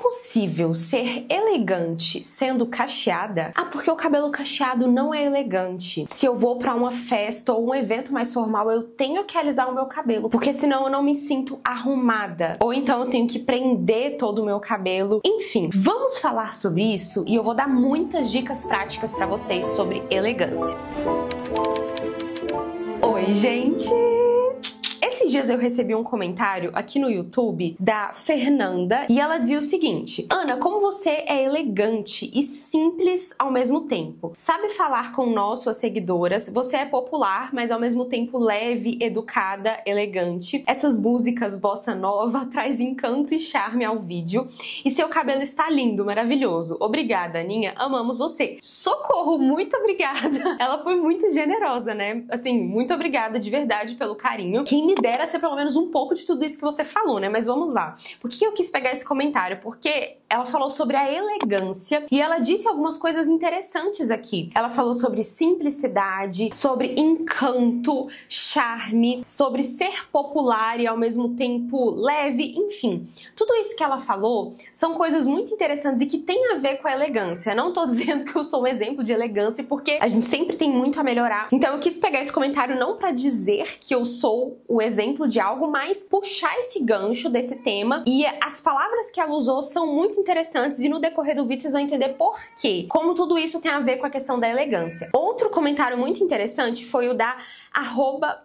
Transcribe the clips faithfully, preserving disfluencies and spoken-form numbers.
possível ser elegante sendo cacheada? Ah, porque o cabelo cacheado não é elegante. Se eu vou pra uma festa ou um evento mais formal, eu tenho que alisar o meu cabelo, porque senão eu não me sinto arrumada. Ou então eu tenho que prender todo o meu cabelo. Enfim, vamos falar sobre isso e eu vou dar muitas dicas práticas pra vocês sobre elegância. Oi, gente! Esses dias eu recebi um comentário aqui no YouTube da Fernanda e ela dizia o seguinte: Ana, como você é elegante e simples ao mesmo tempo. Sabe falar com nós, suas seguidoras, você é popular, mas ao mesmo tempo leve, educada, elegante. Essas músicas bossa nova traz encanto e charme ao vídeo. E seu cabelo está lindo, maravilhoso. Obrigada, Aninha, amamos você. Socorro, muito obrigada. Ela foi muito generosa, né? Assim, muito obrigada de verdade pelo carinho. Quem me dera ser pelo menos um pouco de tudo isso que você falou, né? Mas vamos lá. Por que eu quis pegar esse comentário? Porque ela falou sobre a elegância e ela disse algumas coisas interessantes aqui. Ela falou sobre simplicidade, sobre encanto, charme, sobre ser popular e ao mesmo tempo leve, enfim. Tudo isso que ela falou são coisas muito interessantes e que tem a ver com a elegância. Não tô dizendo que eu sou um exemplo de elegância, porque a gente sempre tem muito a melhorar. Então eu quis pegar esse comentário não pra dizer que eu sou o exemplo de algo, mas puxar esse gancho desse tema, e as palavras que ela usou são muito interessantes e no decorrer do vídeo vocês vão entender por quê, como tudo isso tem a ver com a questão da elegância. Outro comentário muito interessante foi o da arroba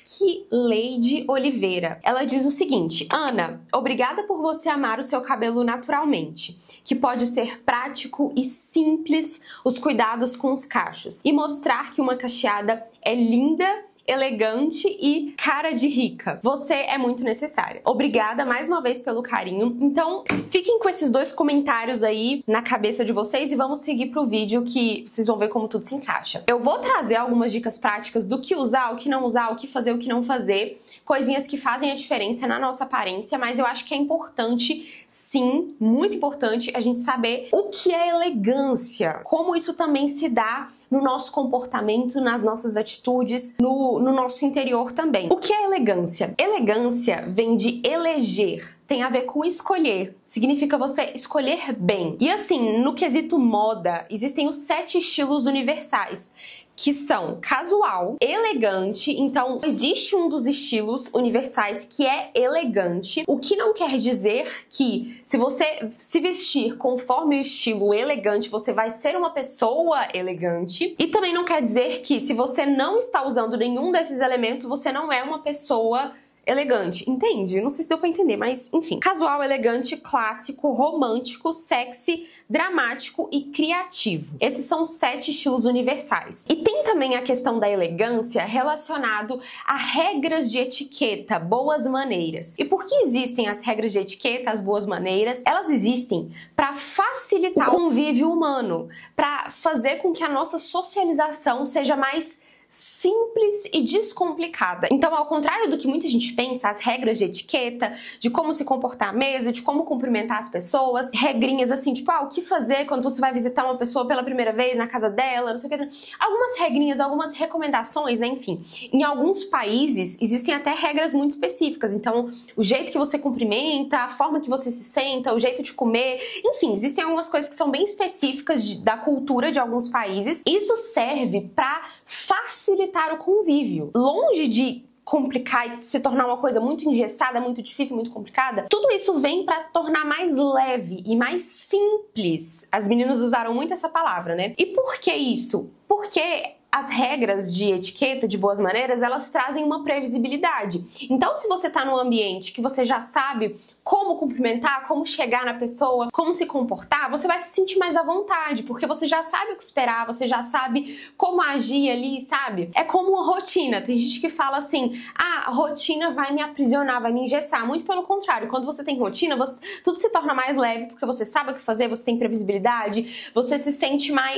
Marquileide Oliveira. Ela diz o seguinte: Ana, obrigada por você amar o seu cabelo naturalmente, que pode ser prático e simples os cuidados com os cachos, e mostrar que uma cacheada é linda, elegante e cara de rica. Você é muito necessária. Obrigada mais uma vez pelo carinho. Então, fiquem com esses dois comentários aí na cabeça de vocês e vamos seguir pro vídeo que vocês vão ver como tudo se encaixa. Eu vou trazer algumas dicas práticas do que usar, o que não usar, o que fazer, o que não fazer. Coisinhas que fazem a diferença na nossa aparência, mas eu acho que é importante, sim, muito importante, a gente saber o que é elegância, como isso também se dá no nosso comportamento, nas nossas atitudes, no, no nosso interior também. O que é elegância? Elegância vem de eleger, tem a ver com escolher. Significa você escolher bem. E assim, no quesito moda, existem os sete estilos universais, que são casual, elegante. Então, existe um dos estilos universais que é elegante, o que não quer dizer que se você se vestir conforme o estilo elegante, você vai ser uma pessoa elegante. E também não quer dizer que se você não está usando nenhum desses elementos, você não é uma pessoa elegante, entende? Não sei se deu pra entender, mas enfim. Casual, elegante, clássico, romântico, sexy, dramático e criativo. Esses são os sete estilos universais. E tem também a questão da elegância relacionado a regras de etiqueta, boas maneiras. E por que existem as regras de etiqueta, as boas maneiras? Elas existem para facilitar o convívio humano, para fazer com que a nossa socialização seja mais simples e descomplicada. Então, ao contrário do que muita gente pensa, as regras de etiqueta, de como se comportar à mesa, de como cumprimentar as pessoas, regrinhas assim, tipo, ah, o que fazer quando você vai visitar uma pessoa pela primeira vez na casa dela, não sei o que. Algumas regrinhas, algumas recomendações, né, enfim. Em alguns países, existem até regras muito específicas. Então, o jeito que você cumprimenta, a forma que você se senta, o jeito de comer, enfim, existem algumas coisas que são bem específicas de, da cultura de alguns países. Isso serve para facilitar facilitar o convívio. Longe de complicar e se tornar uma coisa muito engessada, muito difícil, muito complicada, tudo isso vem para tornar mais leve e mais simples. As meninas usaram muito essa palavra, né? E por que isso? Porque as regras de etiqueta, de boas maneiras, elas trazem uma previsibilidade. Então, se você tá num ambiente que você já sabe como cumprimentar, como chegar na pessoa, como se comportar, você vai se sentir mais à vontade, porque você já sabe o que esperar, você já sabe como agir ali, sabe? É como uma rotina. Tem gente que fala assim, ah, a rotina vai me aprisionar, vai me engessar. Muito pelo contrário, quando você tem rotina, você, tudo se torna mais leve, porque você sabe o que fazer, você tem previsibilidade, você se sente mais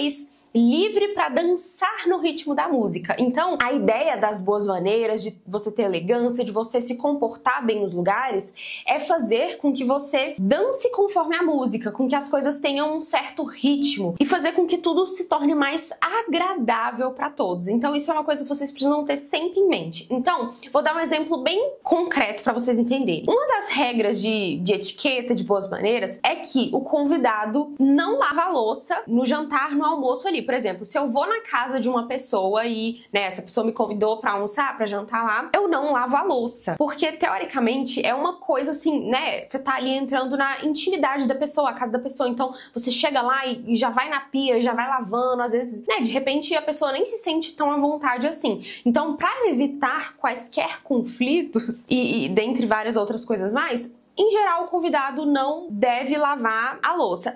livre para dançar no ritmo da música. Então, a ideia das boas maneiras, de você ter elegância, de você se comportar bem nos lugares, é fazer com que você dance conforme a música, com que as coisas tenham um certo ritmo e fazer com que tudo se torne mais agradável para todos. Então, isso é uma coisa que vocês precisam ter sempre em mente. Então, vou dar um exemplo bem concreto para vocês entenderem. Uma das regras de, de etiqueta, de boas maneiras, é que o convidado não lava a louça no jantar, no almoço ali. Por exemplo, se eu vou na casa de uma pessoa e, né, essa pessoa me convidou para almoçar, para jantar lá, eu não lavo a louça. Porque, teoricamente, é uma coisa assim, né, você tá ali entrando na intimidade da pessoa, a casa da pessoa, então você chega lá e, e já vai na pia, já vai lavando, às vezes, né, de repente a pessoa nem se sente tão à vontade assim. Então, para evitar quaisquer conflitos e, e dentre várias outras coisas mais, em geral, o convidado não deve lavar a louça.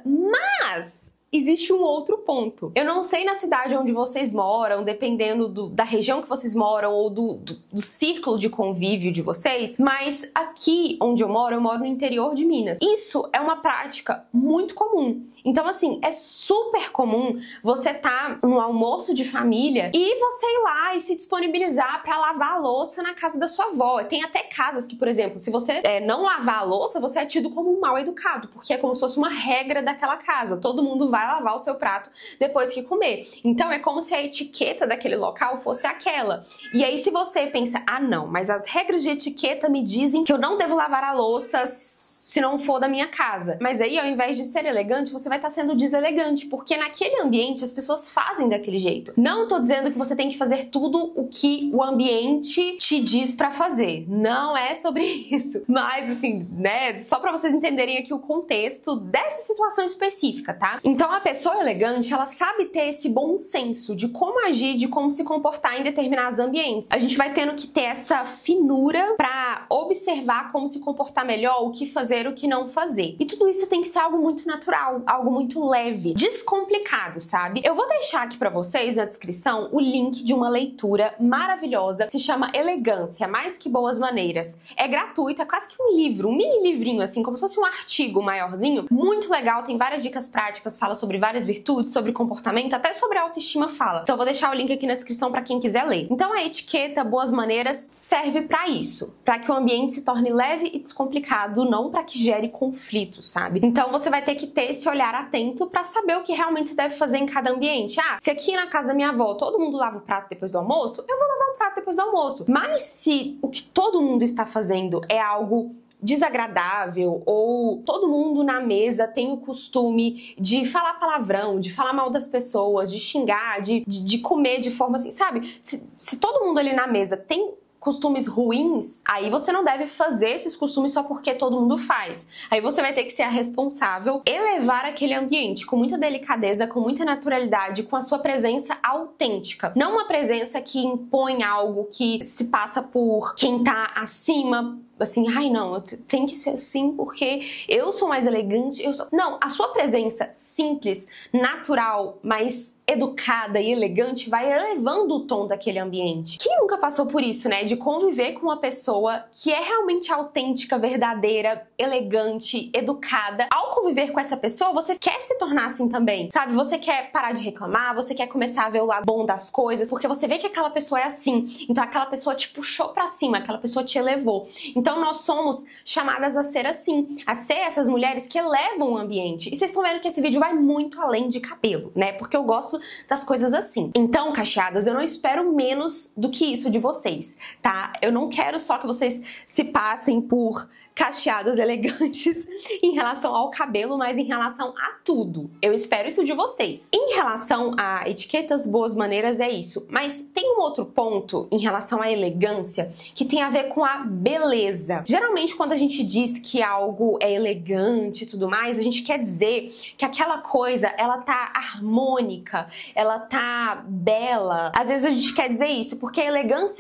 Mas existe um outro ponto. Eu não sei na cidade onde vocês moram, dependendo do, da região que vocês moram ou do, do, do círculo de convívio de vocês, mas aqui onde eu moro, eu moro no interior de Minas. Isso é uma prática muito comum. Então, assim, é super comum você tá no almoço de família e você ir lá e se disponibilizar pra lavar a louça na casa da sua avó. Tem até casas que, por exemplo, se você é, não lavar a louça, você é tido como um mal educado, porque é como se fosse uma regra daquela casa. Todo mundo vai lavar o seu prato depois que comer. Então, é como se a etiqueta daquele local fosse aquela. E aí, se você pensa, ah, não, mas as regras de etiqueta me dizem que eu não devo lavar a louça se não for da minha casa. Mas aí, ao invés de ser elegante, você vai estar sendo deselegante, porque naquele ambiente as pessoas fazem daquele jeito. Não tô dizendo que você tem que fazer tudo o que o ambiente te diz pra fazer. Não é sobre isso. Mas, assim, né, só pra vocês entenderem aqui o contexto dessa situação específica, tá? Então, a pessoa elegante, ela sabe ter esse bom senso de como agir, de como se comportar em determinados ambientes. A gente vai tendo que ter essa finura pra observar como se comportar melhor, o que fazer, o que não fazer. E tudo isso tem que ser algo muito natural, algo muito leve, descomplicado, sabe? Eu vou deixar aqui pra vocês na descrição o link de uma leitura maravilhosa, que se chama Elegância, Mais Que Boas Maneiras. É gratuito, é quase que um livro, um mini livrinho, assim, como se fosse um artigo maiorzinho, muito legal, tem várias dicas práticas, fala sobre várias virtudes, sobre comportamento, até sobre autoestima fala. Então eu vou deixar o link aqui na descrição pra quem quiser ler. Então a etiqueta Boas Maneiras serve pra isso, pra que o ambiente se torne leve e descomplicado, não pra que gere conflitos, sabe? Então você vai ter que ter esse olhar atento pra saber o que realmente você deve fazer em cada ambiente. Ah, se aqui na casa da minha avó todo mundo lava o prato depois do almoço, eu vou lavar o prato depois do almoço. Mas se o que todo mundo está fazendo é algo desagradável ou todo mundo na mesa tem o costume de falar palavrão, de falar mal das pessoas, de xingar, de, de, de comer de forma assim, sabe? Se, se todo mundo ali na mesa tem costumes ruins, aí você não deve fazer esses costumes só porque todo mundo faz. Aí você vai ter que ser a responsável, elevar aquele ambiente com muita delicadeza, com muita naturalidade, com a sua presença autêntica. Não uma presença que impõe algo, que se passa por quem tá acima, assim, ai não, tem que ser assim porque eu sou mais elegante, eu sou... Não, a sua presença simples, natural, mas educada e elegante vai elevando o tom daquele ambiente. Quem nunca passou por isso, né? De conviver com uma pessoa que é realmente autêntica, verdadeira, elegante, educada. Ao conviver com essa pessoa, você quer se tornar assim também, sabe? Você quer parar de reclamar, você quer começar a ver o lado bom das coisas, porque você vê que aquela pessoa é assim. Então aquela pessoa te puxou pra cima, aquela pessoa te elevou. Então nós somos chamadas a ser assim, a ser essas mulheres que elevam o ambiente. E vocês estão vendo que esse vídeo vai muito além de cabelo, né? Porque eu gosto das coisas assim. Então, cacheadas, eu não espero menos do que isso de vocês, tá? Eu não quero só que vocês se passem por cacheadas elegantes em relação ao cabelo, mas em relação a tudo. Eu espero isso de vocês. Em relação a etiquetas, boas maneiras, é isso. Mas tem um outro ponto em relação à elegância que tem a ver com a beleza. Geralmente, quando a gente diz que algo é elegante e tudo mais, a gente quer dizer que aquela coisa, ela tá harmônica, ela tá bela. Às vezes a gente quer dizer isso, porque a elegância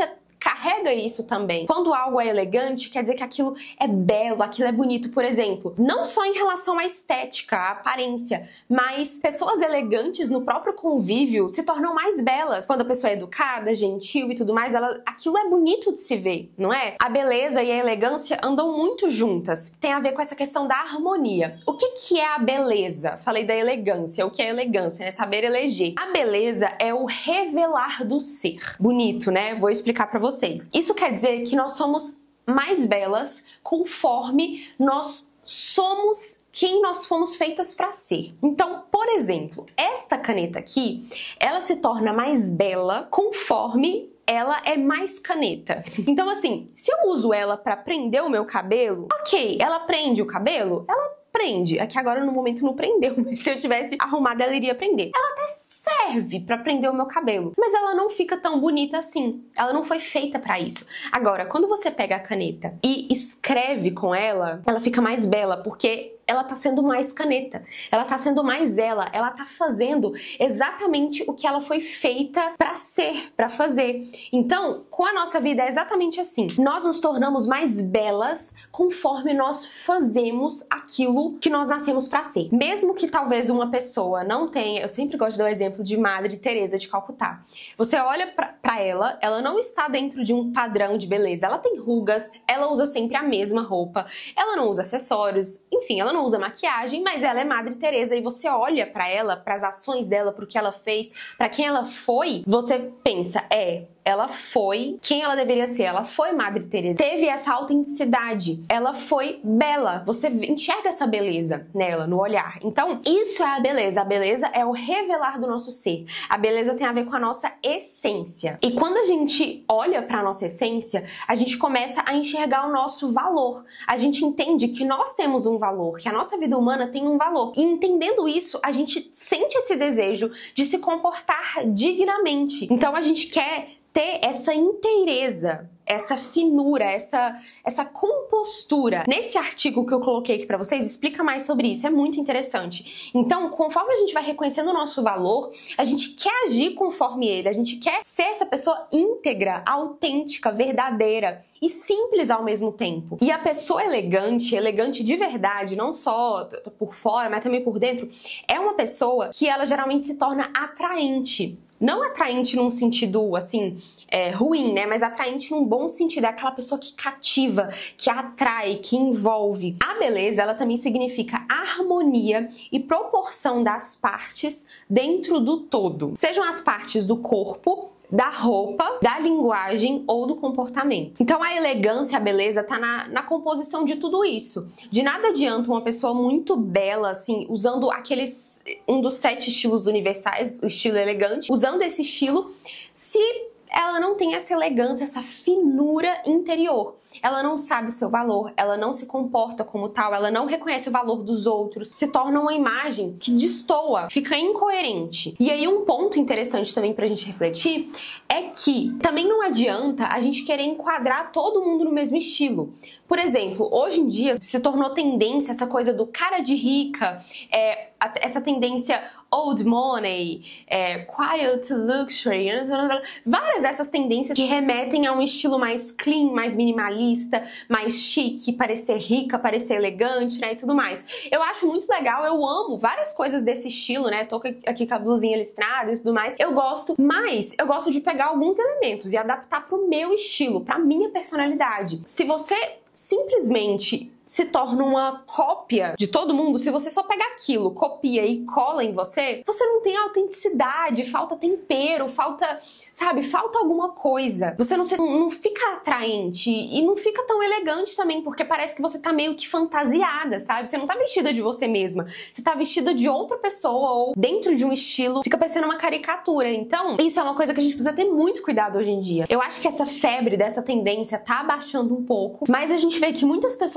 carrega isso também. Quando algo é elegante, quer dizer que aquilo é belo, aquilo é bonito, por exemplo. Não só em relação à estética, à aparência, mas pessoas elegantes no próprio convívio se tornam mais belas. Quando a pessoa é educada, gentil e tudo mais, ela, aquilo é bonito de se ver, não é? A beleza e a elegância andam muito juntas. Tem a ver com essa questão da harmonia. O que que é a beleza? Falei da elegância. O que é elegância, né? Saber eleger. A beleza é o revelar do ser. Bonito, né? Vou explicar pra vocês. Isso quer dizer que nós somos mais belas conforme nós somos quem nós fomos feitas para ser. Então, por exemplo, esta caneta aqui, ela se torna mais bela conforme ela é mais caneta. Então, assim, se eu uso ela para prender o meu cabelo, ok, ela prende o cabelo? Ela prende. Aqui agora no momento não prendeu, mas se eu tivesse arrumado ela iria prender. Ela até serve pra prender o meu cabelo, mas ela não fica tão bonita assim. Ela não foi feita pra isso. Agora, quando você pega a caneta e escreve com ela, ela fica mais bela, porque ela tá sendo mais caneta, ela tá sendo mais ela, ela tá fazendo exatamente o que ela foi feita pra ser, pra fazer. Então, com a nossa vida é exatamente assim. Nós nos tornamos mais belas conforme nós fazemos aquilo que nós nascemos pra ser. Mesmo que talvez uma pessoa não tenha, eu sempre gosto de dar o exemplo de Madre Teresa de Calcutá. Você olha pra, pra ela, ela não está dentro de um padrão de beleza. Ela tem rugas, ela usa sempre a mesma roupa, ela não usa acessórios, enfim, ela não usa maquiagem, mas ela é Madre Teresa e você olha pra ela, pras ações dela, pro que ela fez, pra quem ela foi, você pensa, é, ela foi quem ela deveria ser, ela foi Madre Teresa, teve essa autenticidade, ela foi bela, você enxerga essa beleza nela, no olhar. Então, isso é a beleza, a beleza é o revelar do nosso ser, a beleza tem a ver com a nossa essência. E quando a gente olha pra nossa essência, a gente começa a enxergar o nosso valor, a gente entende que nós temos um valor, que a nossa vida humana tem um valor, e entendendo isso, a gente sente esse desejo de se comportar dignamente. Então a gente quer ter essa inteireza, essa finura, essa, essa compostura. Nesse artigo que eu coloquei aqui pra vocês, explica mais sobre isso, é muito interessante. Então, conforme a gente vai reconhecendo o nosso valor, a gente quer agir conforme ele, a gente quer ser essa pessoa íntegra, autêntica, verdadeira e simples ao mesmo tempo. E a pessoa elegante, elegante de verdade, não só por fora, mas também por dentro, é uma pessoa que ela geralmente se torna atraente. Não atraente num sentido, assim, é, ruim, né? Mas atraente num bom sentido. É aquela pessoa que cativa, que atrai, que envolve. A beleza, ela também significa harmonia e proporção das partes dentro do todo. Sejam as partes do corpo, da roupa, da linguagem ou do comportamento. Então a elegância, a beleza tá na, na composição de tudo isso. De nada adianta uma pessoa muito bela, assim, usando aqueles, um dos sete estilos universais, o estilo elegante, usando esse estilo, se ela não tem essa elegância, essa finura interior. Ela não sabe o seu valor, ela não se comporta como tal, ela não reconhece o valor dos outros, se torna uma imagem que destoa, fica incoerente. E aí um ponto interessante também pra gente refletir é que também não adianta a gente querer enquadrar todo mundo no mesmo estilo. Por exemplo, hoje em dia se tornou tendência essa coisa do cara de rica, é, essa tendência old money, é, quiet luxury, várias dessas tendências que remetem a um estilo mais clean, mais minimalista, mais chique, parecer rica, parecer elegante, né, e tudo mais. Eu acho muito legal, eu amo várias coisas desse estilo, né, tô aqui com a blusinha listrada e tudo mais, eu gosto, mas eu gosto de pegar alguns elementos e adaptar pro meu estilo, pra minha personalidade. Se você simplesmente se torna uma cópia de todo mundo, se você só pega aquilo, copia e cola em você, você não tem autenticidade, falta tempero, falta, sabe, falta alguma coisa. Você não, não fica atraente e não fica tão elegante também, porque parece que você tá meio que fantasiada, sabe? Você não tá vestida de você mesma, você tá vestida de outra pessoa ou dentro de um estilo, fica parecendo uma caricatura. Então, isso é uma coisa que a gente precisa ter muito cuidado hoje em dia. Eu acho que essa febre dessa tendência tá abaixando um pouco, mas a gente vê que muitas pessoas conseguem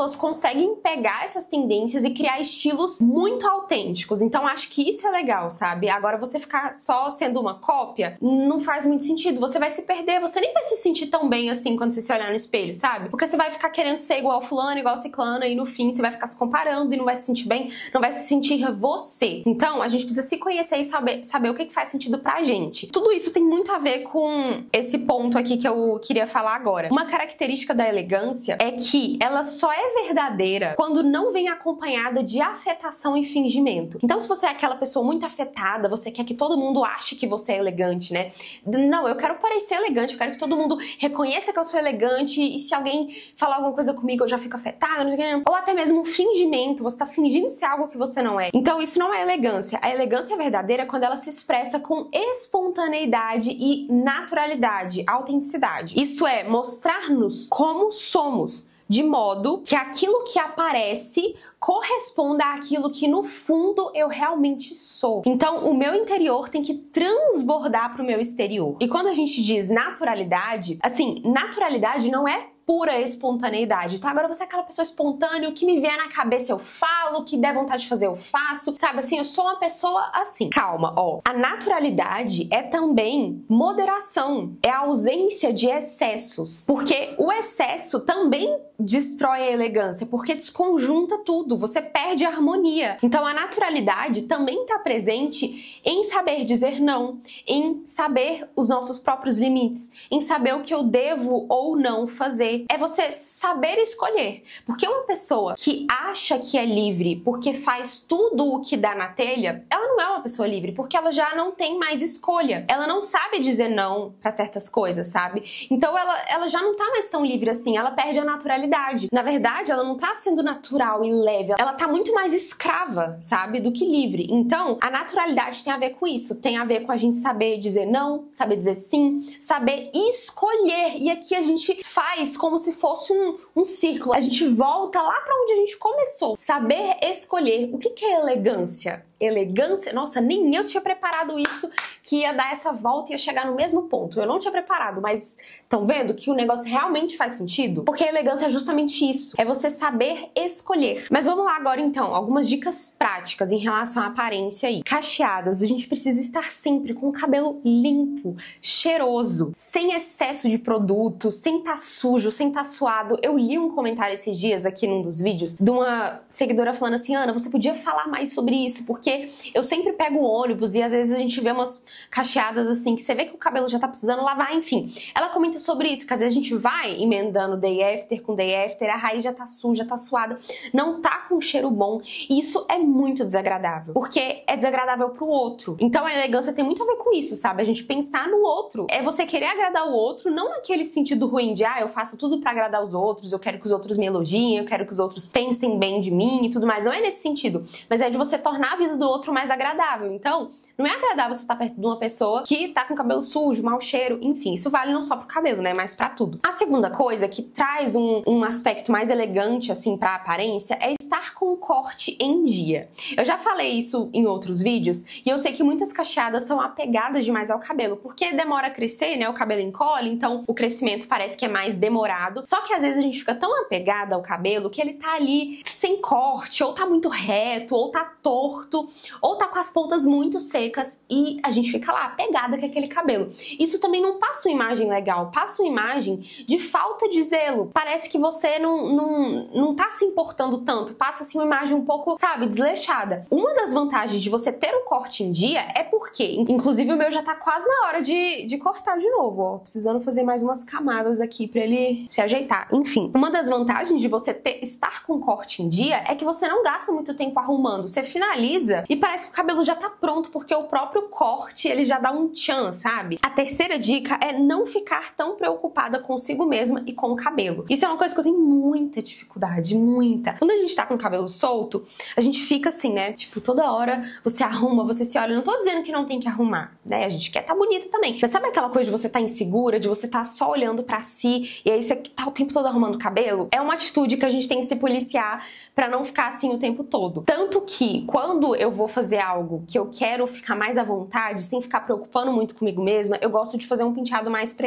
conseguem pegar essas tendências e criar estilos muito autênticos. Então acho que isso é legal, sabe? Agora você ficar só sendo uma cópia não faz muito sentido. Você vai se perder, você nem vai se sentir tão bem assim quando você se olhar no espelho, sabe? Porque você vai ficar querendo ser igual fulano, igual ciclana, e no fim você vai ficar se comparando e não vai se sentir bem, não vai se sentir você. Então a gente precisa se conhecer e saber, saber o que, que faz sentido pra gente. Tudo isso tem muito a ver com esse ponto aqui que eu queria falar agora. Uma característica da elegância é que ela só é verdadeira quando não vem acompanhada de afetação e fingimento. Então se você é aquela pessoa muito afetada, você quer que todo mundo ache que você é elegante, né? Não, eu quero parecer elegante, eu quero que todo mundo reconheça que eu sou elegante, e se alguém falar alguma coisa comigo eu já fico afetada, não sei o que. Ou até mesmo um fingimento, você tá fingindo ser algo que você não é. Então isso não é elegância. A elegância verdadeira é quando ela se expressa com espontaneidade e naturalidade, autenticidade. Isso é mostrar-nos como somos, de modo que aquilo que aparece corresponda àquilo que no fundo eu realmente sou. Então o meu interior tem que transbordar para o meu exterior. E quando a gente diz naturalidade, assim, naturalidade não é pura espontaneidade, tá? Agora você é aquela pessoa espontânea, o que me vier na cabeça eu falo, o que der vontade de fazer eu faço, sabe? Assim, eu sou uma pessoa assim. Calma, ó. A naturalidade é também moderação, é a ausência de excessos, porque o excesso também destrói a elegância, porque desconjunta tudo, você perde a harmonia. Então a naturalidade também está presente em saber dizer não, em saber os nossos próprios limites, em saber o que eu devo ou não fazer. É você saber escolher, porque uma pessoa que acha que é livre porque faz tudo o que dá na telha, ela não é uma pessoa livre, porque ela já não tem mais escolha. Ela não sabe dizer não para certas coisas, sabe? Então ela, ela já não tá mais tão livre assim, ela perde a naturalidade. Na verdade, ela não tá sendo natural e leve, ela tá muito mais escrava, sabe? Do que livre. Então, a naturalidade tem a ver com isso, tem a ver com a gente saber dizer não, saber dizer sim, saber escolher. E aqui a gente faz como se fosse um, um círculo. A gente volta lá pra onde a gente começou. Saber escolher. O que, que é elegância? Elegância? Nossa, nem eu tinha preparado isso, que ia dar essa volta e ia chegar no mesmo ponto. Eu não tinha preparado, mas estão vendo que o negócio realmente faz sentido? Porque a elegância é justamente isso. É você saber escolher. Mas vamos lá agora então, algumas dicas práticas em relação à aparência aí. Cacheadas, a gente precisa estar sempre com o cabelo limpo, cheiroso, sem excesso de produto, sem estar sujo, sem estar suado. Eu li um comentário esses dias aqui num dos vídeos de uma seguidora falando assim: Ana, você podia falar mais sobre isso, porque eu sempre pego o ônibus e às vezes a gente vê umas cacheadas assim, que você vê que o cabelo já tá precisando lavar, enfim. Ela comenta sobre isso, que às vezes a gente vai emendando day after com day after, a raiz já tá suja, tá suada, não tá com cheiro bom. E isso é muito desagradável, porque é desagradável pro outro. Então a elegância tem muito a ver com isso, sabe? A gente pensar no outro. É você querer agradar o outro, não naquele sentido ruim de, ah, eu faço tudo pra agradar os outros, eu quero que os outros me elogiem, eu quero que os outros pensem bem de mim e tudo mais. Não é nesse sentido, mas é de você tornar a vida do outro mais agradável. Então, não é agradável você estar perto de uma pessoa que tá com cabelo sujo, mau cheiro, enfim, isso vale não só pro cabelo, né, mas pra tudo. A segunda coisa que traz um, um aspecto mais elegante, assim, pra aparência, é estar com o corte em dia. Eu já falei isso em outros vídeos, e eu sei que muitas cacheadas são apegadas demais ao cabelo, porque demora a crescer, né, o cabelo encolhe, então o crescimento parece que é mais demorado, só que às vezes a gente fica tão apegada ao cabelo que ele tá ali sem corte, ou tá muito reto, ou tá torto, ou tá com as pontas muito secas, e a gente fica lá apegada com aquele cabelo. Isso também não passa uma imagem legal, passa uma imagem de falta de zelo. Parece que você não, não, não tá se importando tanto, passa assim uma imagem um pouco, sabe, desleixada. Uma das vantagens de você ter o corte em dia é porque, inclusive o meu já tá quase na hora de, de cortar de novo, ó, precisando fazer mais umas camadas aqui pra ele se ajeitar. Enfim, uma das vantagens de você ter, estar com o corte em dia é que você não gasta muito tempo arrumando, você finaliza e parece que o cabelo já tá pronto, porque o próprio corte, ele já dá um tchan, sabe? A terceira dica é não ficar tão preocupada consigo mesma e com o cabelo. Isso é uma coisa que eu tenho muita dificuldade, muita. Quando a gente tá com o cabelo solto, a gente fica assim, né? Tipo, toda hora você arruma, você se olha. Eu não tô dizendo que não tem que arrumar, né? A gente quer tá bonita também. Mas sabe aquela coisa de você tá insegura, de você tá só olhando pra si e aí você tá o tempo todo arrumando o cabelo? É uma atitude que a gente tem que se policiar pra não ficar assim o tempo todo. Tanto que, quando eu vou fazer algo que eu quero ficar mais à vontade, sem ficar preocupando muito comigo mesma, eu gosto de fazer um penteado mais presinho.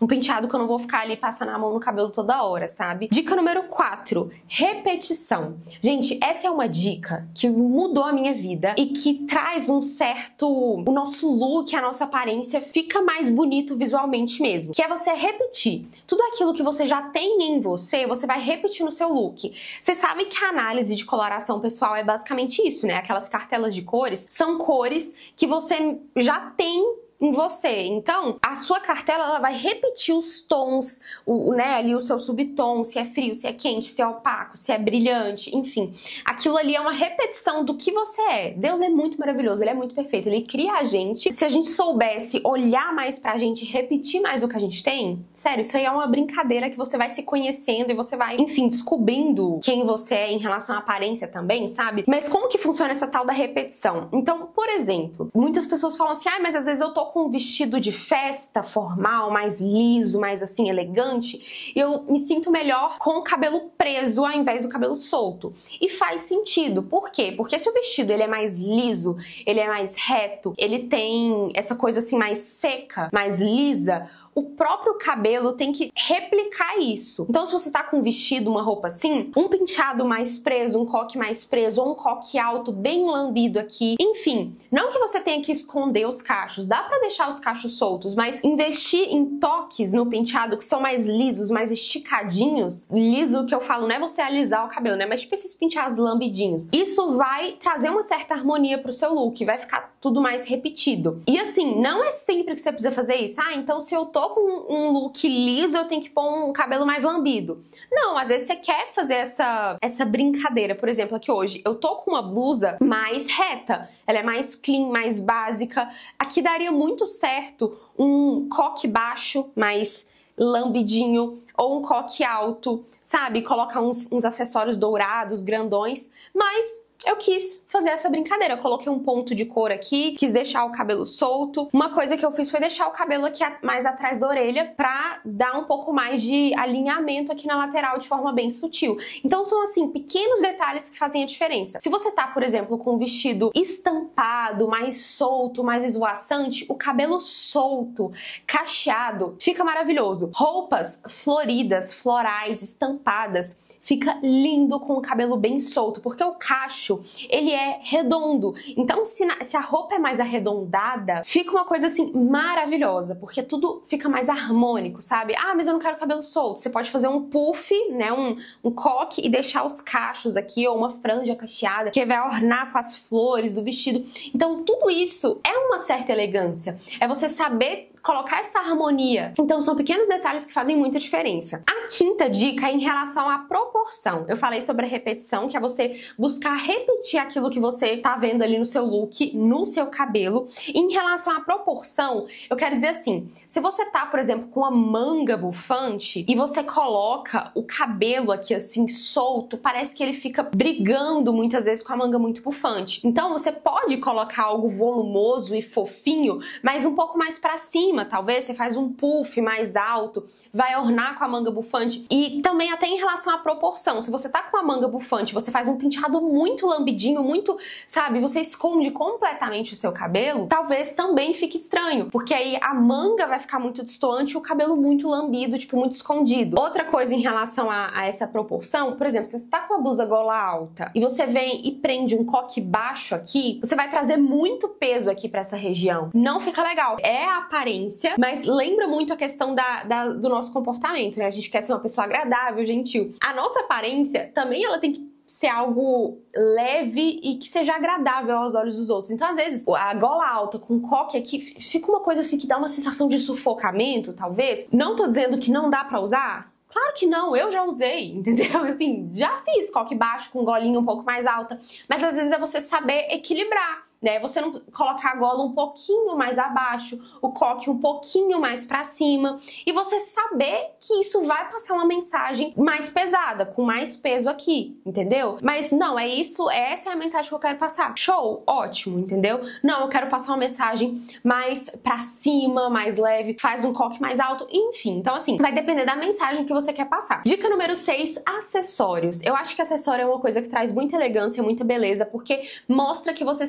Um penteado que eu não vou ficar ali passando a mão no cabelo toda hora, sabe? Dica número quatro, repetição. Gente, essa é uma dica que mudou a minha vida e que traz um certo... o nosso look, a nossa aparência fica mais bonito visualmente mesmo. Que é você repetir. Tudo aquilo que você já tem em você, você vai repetir no seu look. Vocês sabem que a análise de coloração pessoal é basicamente isso, né? Aquelas cartelas de cores são cores que você já tem em você. Então, a sua cartela ela vai repetir os tons, o, né, ali o seu subtom, se é frio, se é quente, se é opaco, se é brilhante, enfim. Aquilo ali é uma repetição do que você é. Deus é muito maravilhoso, ele é muito perfeito, ele cria a gente. Se a gente soubesse olhar mais pra gente, repetir mais o que a gente tem, sério, isso aí é uma brincadeira que você vai se conhecendo e você vai, enfim, descobrindo quem você é em relação à aparência também, sabe? Mas como que funciona essa tal da repetição? Então, por exemplo, muitas pessoas falam assim, ah, mas às vezes eu tô com um vestido de festa formal, mais liso, mais assim, elegante, e eu me sinto melhor com o cabelo preso ao invés do cabelo solto. E faz sentido. Por quê? Porque se o vestido ele é mais liso, ele é mais reto, ele tem essa coisa assim mais seca, mais lisa, o próprio cabelo tem que replicar isso. Então, se você tá com um vestido, uma roupa assim, um penteado mais preso, um coque mais preso, ou um coque alto bem lambido aqui, enfim, não que você tenha que esconder os cachos, dá pra deixar os cachos soltos, mas investir em toques no penteado que são mais lisos, mais esticadinhos, liso que eu falo não é você alisar o cabelo, né, mas tipo esses penteados lambidinhos. Isso vai trazer uma certa harmonia pro seu look, vai ficar tudo mais repetido. E assim, não é sempre que você precisa fazer isso. Ah, então se eu tô com um look liso, eu tenho que pôr um cabelo mais lambido. Não, às vezes você quer fazer essa, essa brincadeira. Por exemplo, aqui hoje, eu tô com uma blusa mais reta. Ela é mais clean, mais básica. Aqui daria muito certo um coque baixo, mais lambidinho, ou um coque alto, sabe? Colocar uns, uns acessórios dourados, grandões, mas... eu quis fazer essa brincadeira, eu coloquei um ponto de cor aqui, quis deixar o cabelo solto. Uma coisa que eu fiz foi deixar o cabelo aqui mais atrás da orelha pra dar um pouco mais de alinhamento aqui na lateral de forma bem sutil. Então são assim, pequenos detalhes que fazem a diferença. Se você tá, por exemplo, com um vestido estampado, mais solto, mais esvoaçante, o cabelo solto, cacheado, fica maravilhoso. Roupas floridas, florais, estampadas, fica lindo com o cabelo bem solto, porque o cacho, ele é redondo. Então, se, na, se a roupa é mais arredondada, fica uma coisa assim maravilhosa, porque tudo fica mais harmônico, sabe? Ah, mas eu não quero cabelo solto. Você pode fazer um puff, né, um, um coque e deixar os cachos aqui, ou uma franja cacheada, que vai ornar com as flores do vestido. Então, tudo isso é uma certa elegância. É você saber colocar essa harmonia. Então são pequenos detalhes que fazem muita diferença. A quinta dica é em relação à proporção. Eu falei sobre a repetição, que é você buscar repetir aquilo que você tá vendo ali no seu look, no seu cabelo. E em relação à proporção, eu quero dizer assim, se você tá, por exemplo, com uma manga bufante e você coloca o cabelo aqui assim solto, parece que ele fica brigando muitas vezes com a manga muito bufante. Então você pode colocar algo volumoso e fofinho, mas um pouco mais pra cima. Talvez você faz um puff mais alto, vai ornar com a manga bufante. E também até em relação à proporção, se você tá com a manga bufante, você faz um penteado muito lambidinho, muito, sabe, você esconde completamente o seu cabelo, talvez também fique estranho, porque aí a manga vai ficar muito destoante e o cabelo muito lambido, tipo, muito escondido. Outra coisa em relação a, a essa proporção, por exemplo, se você tá com a blusa gola alta e você vem e prende um coque baixo aqui, você vai trazer muito peso aqui pra essa região. Não fica legal. É a aparência, mas lembra muito a questão da, da, do nosso comportamento, né? A gente quer ser uma pessoa agradável, gentil. A nossa aparência também ela tem que ser algo leve e que seja agradável aos olhos dos outros. Então, às vezes, a gola alta com coque aqui fica uma coisa assim que dá uma sensação de sufocamento, talvez. Não tô dizendo que não dá pra usar. Claro que não, eu já usei, entendeu? Assim, já fiz coque baixo com golinha um pouco mais alta, mas às vezes é você saber equilibrar, né? Você não colocar a gola um pouquinho mais abaixo, o coque um pouquinho mais pra cima, e você saber que isso vai passar uma mensagem mais pesada, com mais peso aqui, entendeu? Mas não, é isso, essa é a mensagem que eu quero passar. Show, ótimo, entendeu? Não, eu quero passar uma mensagem mais pra cima, mais leve, faz um coque mais alto, enfim. Então assim, vai depender da mensagem que você quer passar. Dica número seis, acessórios. Eu acho que acessório é uma coisa que traz muita elegância, muita beleza, porque mostra que você se importa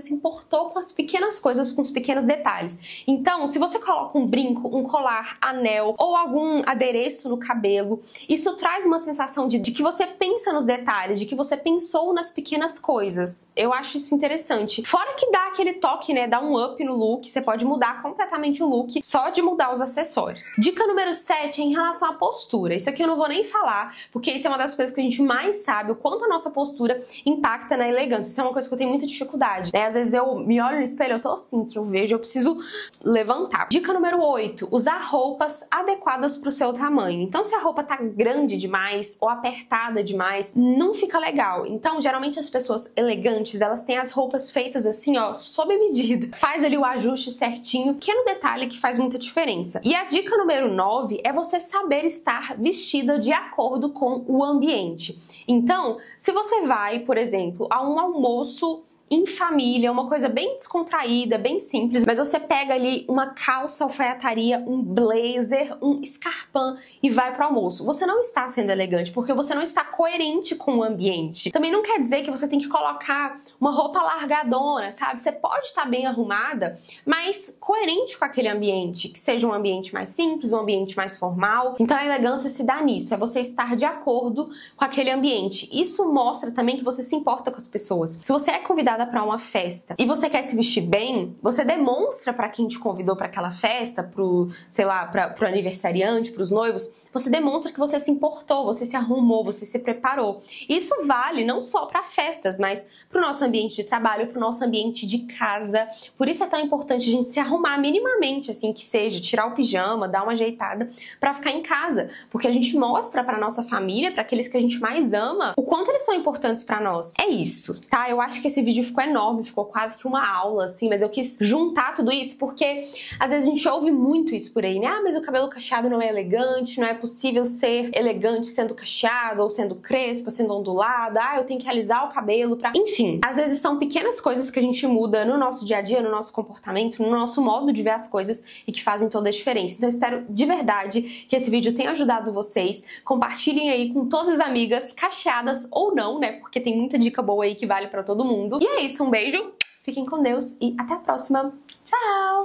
importou com as pequenas coisas, com os pequenos detalhes. Então, se você coloca um brinco, um colar, anel ou algum adereço no cabelo, isso traz uma sensação de, de que você pensa nos detalhes, de que você pensou nas pequenas coisas. Eu acho isso interessante. Fora que dá aquele toque, né? Dá um up no look, você pode mudar completamente o look só de mudar os acessórios. Dica número sete é em relação à postura. Isso aqui eu não vou nem falar, porque isso é uma das coisas que a gente mais sabe, o quanto a nossa postura impacta na elegância. Isso é uma coisa que eu tenho muita dificuldade, né? Às vezes eu me olho no espelho, eu tô assim, que eu vejo, eu preciso levantar. Dica número oito, usar roupas adequadas pro seu tamanho. Então, se a roupa tá grande demais ou apertada demais, não fica legal. Então, geralmente as pessoas elegantes, elas têm as roupas feitas assim, ó, sob medida. Faz ali o ajuste certinho, que é no detalhe que faz muita diferença. E a dica número nove é você saber estar vestida de acordo com o ambiente. Então, se você vai, por exemplo, a um almoço em família, uma coisa bem descontraída, bem simples, mas você pega ali uma calça alfaiataria, um blazer, um escarpão e vai pro almoço. Você não está sendo elegante porque você não está coerente com o ambiente. Também não quer dizer que você tem que colocar uma roupa largadona, sabe? Você pode estar bem arrumada, mas coerente com aquele ambiente, que seja um ambiente mais simples, um ambiente mais formal. Então a elegância se dá nisso, é você estar de acordo com aquele ambiente. Isso mostra também que você se importa com as pessoas. Se você é convidado para uma festa e você quer se vestir bem, você demonstra para quem te convidou para aquela festa, pro, sei lá, para pro aniversariante, pros noivos, você demonstra que você se importou, você se arrumou, você se preparou. Isso vale não só para festas, mas pro nosso ambiente de trabalho, pro nosso ambiente de casa. Por isso é tão importante a gente se arrumar minimamente, assim que seja, tirar o pijama, dar uma ajeitada para ficar em casa, porque a gente mostra para nossa família, para aqueles que a gente mais ama, o quanto eles são importantes para nós. É isso, tá? Eu acho que esse vídeo ficou enorme, ficou quase que uma aula, assim, mas eu quis juntar tudo isso porque às vezes a gente ouve muito isso por aí, né? Ah, mas o cabelo cacheado não é elegante, não é possível ser elegante sendo cacheado, ou sendo crespo, sendo ondulado, ah, eu tenho que alisar o cabelo pra... Enfim, às vezes são pequenas coisas que a gente muda no nosso dia a dia, no nosso comportamento, no nosso modo de ver as coisas e que fazem toda a diferença. Então eu espero de verdade que esse vídeo tenha ajudado vocês. Compartilhem aí com todas as amigas, cacheadas ou não, né? Porque tem muita dica boa aí que vale pra todo mundo. E é isso, um beijo, fiquem com Deus e até a próxima. Tchau!